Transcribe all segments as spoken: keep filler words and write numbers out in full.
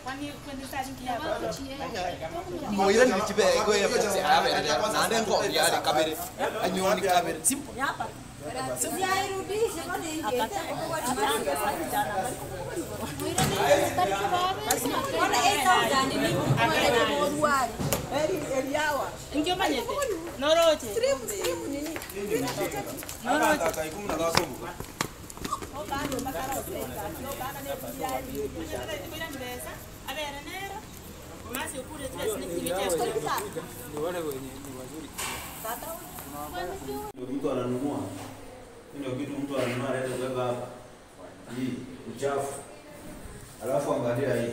Mau iran di cibe gue ya fokus ya be ya. Nande kok ya di kamera. Anyo ni kamera sim. Ya Rudi siapa nih? Mana itu dan ini ada dua. Eri Eriawa. Ingin mana tu? Noroche. Seribu seribu ni. Noroche. Kau ikut nak aku. Oh kan, masalah saya. Oh kan, ada dia. Ada itu bilang biasa. Ada yang nera. Masih ukur itu asli timnya. Dua ada ini wazuri. Tahu. Mtu ananunua. Ndio kitu mtu ananunua leo kubeba hapa. Hii uchafu. Alafu angalia hii.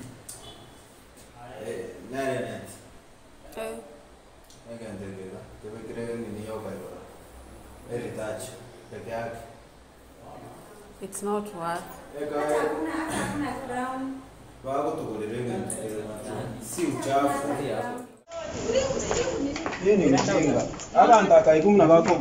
Eh, nani nani? Eh. Ndio ndio. Kwa kile ni yoga hiyo. Heritage. Peke yake. It's not what. Wako tukulelenga si uchafu. Hii ni mjinga. Hapa nataka ikumi na wako.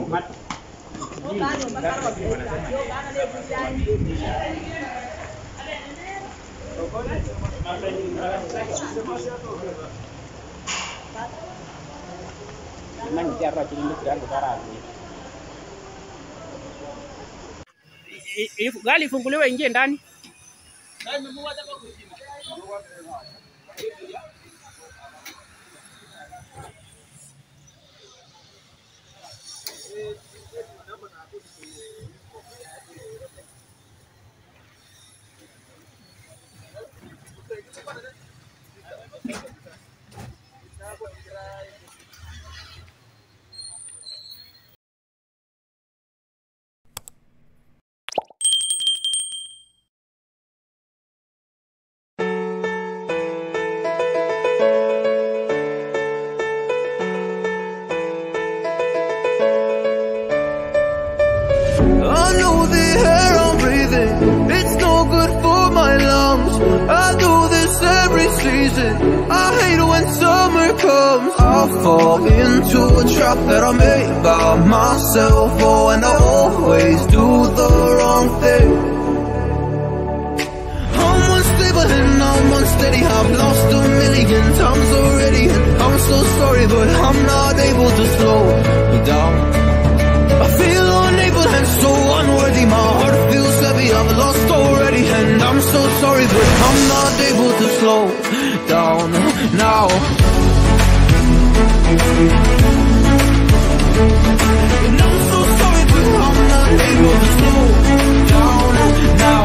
Gari ifunguliwe ingie ndani. It's no good for my lungs. I do this every season. I hate when summer comes. I fall into a trap that I made by myself. Oh, and I always do the wrong thing. I'm unstable and I'm unsteady. I've lost a million times already, and I'm so sorry, but I'm not able to slow me down. I feel unable and so unworthy. My heart feels heavy, I've lost already, and I'm so sorry, but I'm not able to slow down now. And I'm so sorry, but I'm not able to slow down now.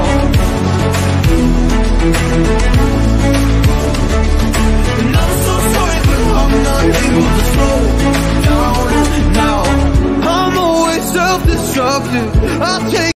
And I'm so sorry, but I'm not able to slow down now. I'm always self-destructive. I take